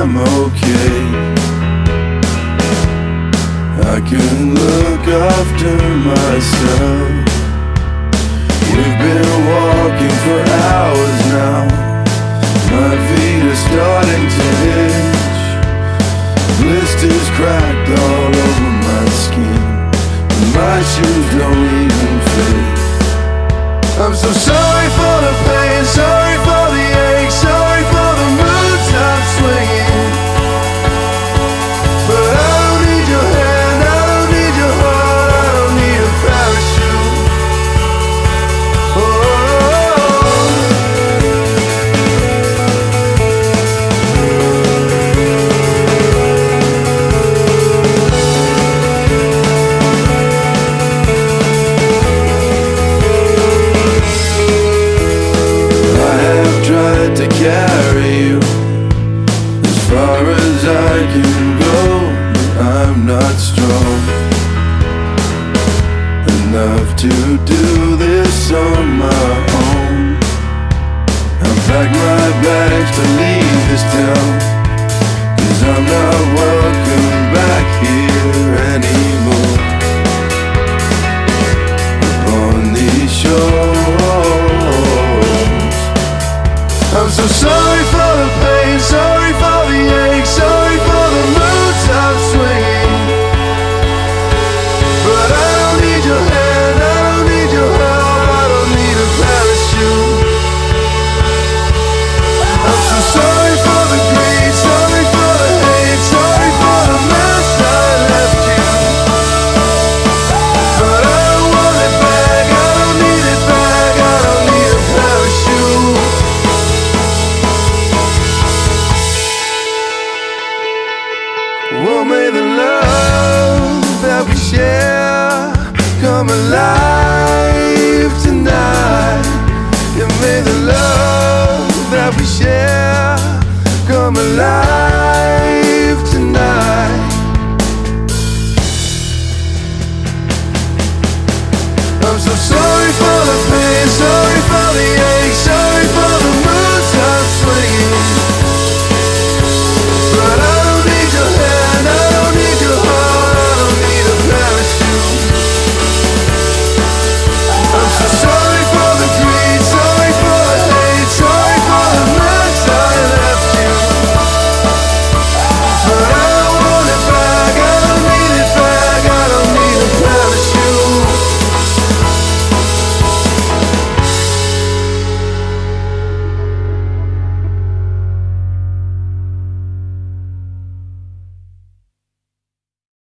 I'm okay. I can look after myself. We've been walking for hours now. My feet are starting to itch. Blisters cracked all over my skin, and my shoes don't even fit. I'm so sorry for the pain, sorry for the ache, sorry for the moods I'm swinging. But I don't need your hand, I don't need your heart, I don't need a parachute. To carry you as far as I can go, but I'm not strong enough to do this on my own. I pack my bags to leave this town, 'cause I'm not welcome back here anymore. On these shores, I'm so sorry for the pain, sorry for the ache, sorry for the moods I'm swinging. But I don't need your hand, I don't need your help, I don't need a parachute. I'm so sorry for the greed, sorry for the hate, sorry for the mess I left you. But I don't want it back, I don't need it back, I don't need a parachute. Oh, may the love that we share come alive tonight. Yeah, may the love that we share come alive.